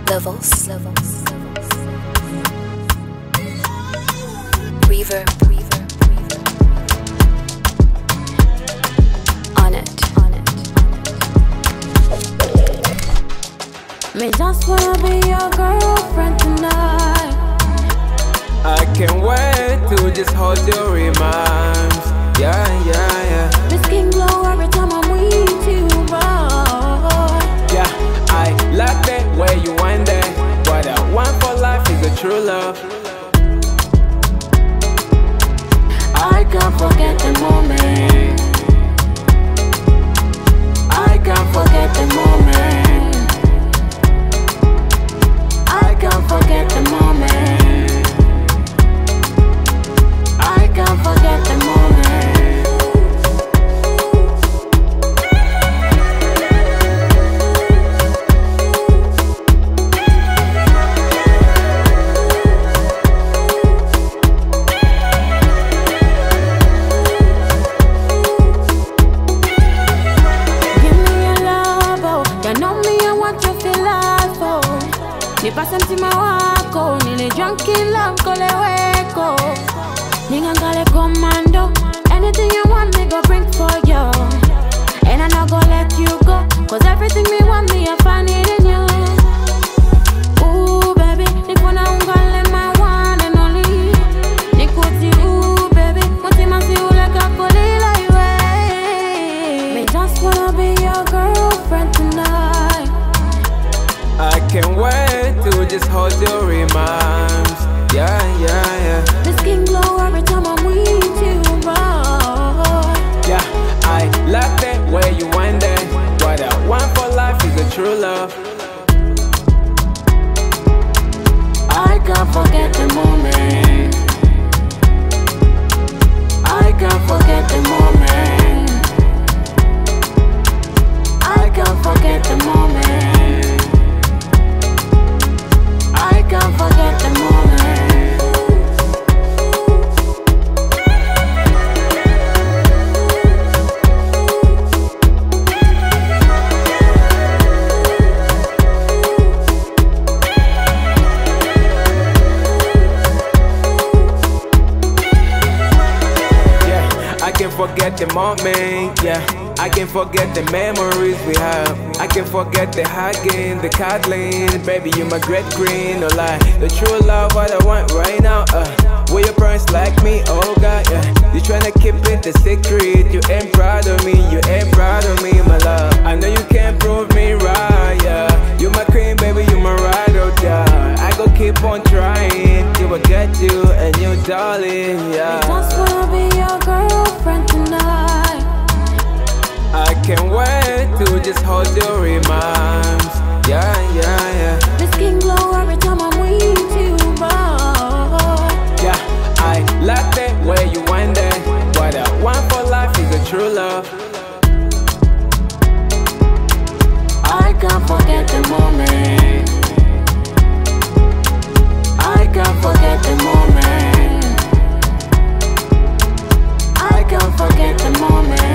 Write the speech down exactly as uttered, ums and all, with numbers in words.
levels, levels, reverb, reverb, reverb, on it, on it, Me just wanna be your girlfriend tonight. I can't wait to just hold your rhymes. Yeah, yeah, yeah. My skin glow every time I'm with you, boy. Yeah, I like that way you wind that. What I want for life is a true love. I can't forget the moment. I can't forget the moment. I can't forget the moment. I can't forget the moment. Nipasa mtima wako, nile junkila mkole weko. Ningangale commando, anything you want me go bring for you. And I not gonna let you go, cause everything me want me I find it in you. Ooh baby, nikuna ungale my one and only. Nikuti ooh baby, mutima si uleka kolila iwe. Me just wanna be your girlfriend tonight. I can't wait to just hold your rhymes. Yeah, yeah, yeah. The skin glow every time I'm with you, boy. Yeah, I like that way you wind that. What I want for life is a true love. I can't forget the moment. I can't forget the moment. I can't forget the moment. I can't forget the moment. Yeah, I can't forget the moment, yeah. I can't forget the memories we have. I can't forget the hugging, the cuddling. Baby, you my great queen, no lie. The true love, what I want right now. Uh, will your parents like me? Oh God, yeah. You tryna keep it the secret. You ain't proud of me, you ain't proud of me, my love. I know you can't prove me right, yeah. You my queen, baby, you my ride or die. I go keep on trying till I get you and you, darling, yeah. I just wanna be your girlfriend tonight. I can't wait to just hold your rhymes. Yeah, yeah, yeah. The skin glow every time I'm with you, boy. Yeah, I like that way you wind that. What I want for life is a true love. I can't forget the moment. I can't forget the moment. I can't forget the moment.